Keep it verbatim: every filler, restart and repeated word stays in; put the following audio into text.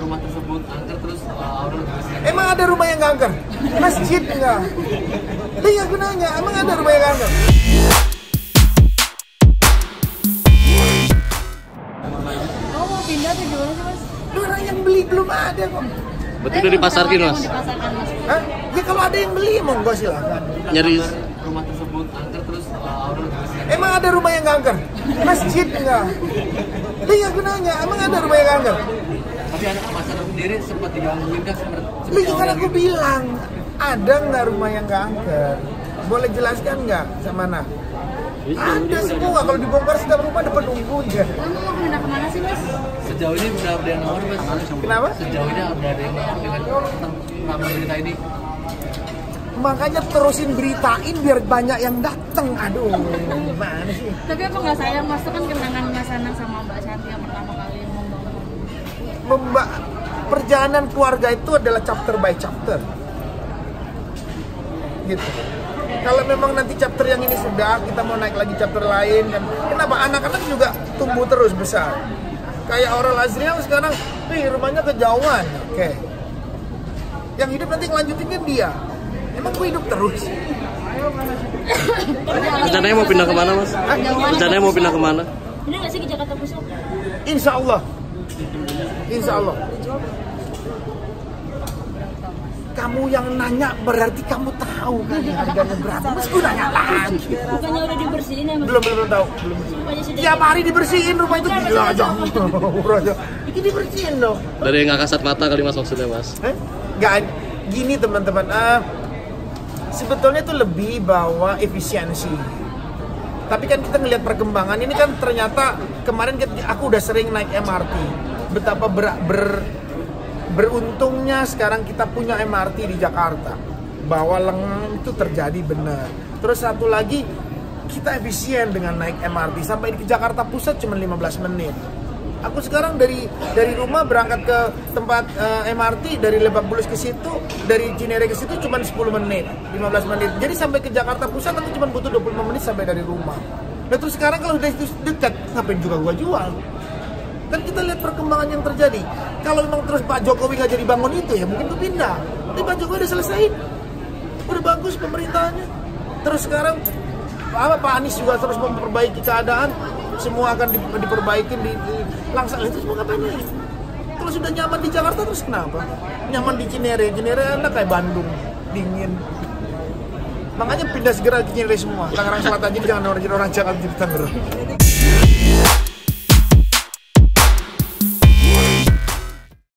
rumah tersebut angker terus uh, Aurel tuliskan. Emang ada rumah yang nggak angker? Masjid enggak? Dia nggak gunanya. Emang ada rumah yang nggak angker? Kamu mau pindah tuh gimana sih mas? Orang yang beli belum ada kok. Berarti udah dipasarkin mas? Dipasarkan mas. Hah? Ya kalau ada yang beli monggo silakan. Nyari Rumah tersebut angker terus uh, Aurel tuliskan. Emang ada rumah yang nggak angker? Masjid enggak? Dia nggak gunanya. Emang ada rumah yang nggak angker? Tapi anak Mas Aurel sendiri sempat digangguin kan seperti Lih, kan aku bilang ada nggak rumah yang nggak angker? Boleh jelaskan nggak sama mana? Ada semua. Kalau dibongkar setiap rumah ada penunggunya. Kamu mau pindah kemana sih mas? Sejauh ini udah ada yang nawar mas. Kenapa? Sejauh ini udah ada yang nawar dengan tentang berita ini. Makanya terusin beritain biar banyak yang dateng. Aduh, gimana sih? Tapi apa nggak sayang mas? Itu kan kenangan mas Anang sama Mbak Santi yang pertama kali membangun. Memba perjalanan keluarga itu adalah chapter by chapter. Gitu. Kalau memang nanti chapter yang ini sudah, kita mau naik lagi chapter lain kan. Kenapa anak-anak juga tumbuh terus besar. Kayak Aurel Azriel sekarang, nih rumahnya kejauhan. Oke. Yang hidup nanti ngelanjutinnya dia. Emang gue hidup terus. rencananya mau pindah kemana mas? Hah? Rencananya mau pindah kemana? Ini nggak sih ke Jakarta Pusat? Insya Allah. Insya Allah. Kamu yang nanya berarti kamu tahu kan harganya berapa. Mas gue nanya lagi. Bukannya udah dibersihin ya mas? Belum belum tahu. Belum. Bukannya sudah Tiap hari dibersihin rumah itu gila aja. Murah aja. Ini dibersihin dong. Dari yang nggak kasat mata kali mas maksudnya mas? Eh? Nggak, gini teman-teman. Uh, sebetulnya itu lebih bahwa efisiensi. Tapi kan kita ngelihat perkembangan ini kan ternyata kemarin kita, aku udah sering naik M R T. Betapa ber, ber beruntungnya sekarang kita punya M R T di Jakarta. Bahwa lengang itu terjadi benar. Terus satu lagi kita efisien dengan naik M R T sampai ke Jakarta Pusat cuma lima belas menit. Aku sekarang dari dari rumah berangkat ke tempat uh, M R T dari Lebak Bulus ke situ, dari Cinere ke situ cuma sepuluh menit, lima belas menit. Jadi sampai ke Jakarta Pusat aku cuma butuh dua puluh lima menit sampai dari rumah. Nah terus sekarang kalau udah itu dekat, ngapain juga gua jual? Kan kita lihat perkembangan yang terjadi. Kalau memang terus Pak Jokowi nggak jadi bangun itu ya mungkin tuh pindah. Tapi Pak Jokowi udah selesai, udah bagus pemerintahannya. Terus sekarang apa Pak Anies juga terus memperbaiki keadaan. Semua akan diperbaikin di, di langsung itu semua ngapain lagi? Kalau sudah nyaman di Jakarta terus kenapa? Nyaman di Cinere, Cinere enak kayak Bandung, dingin. Makanya pindah segera ke Cinere semua. Tangerang Selatan jadi jangan orang orang Jakarta jadi Tangerang.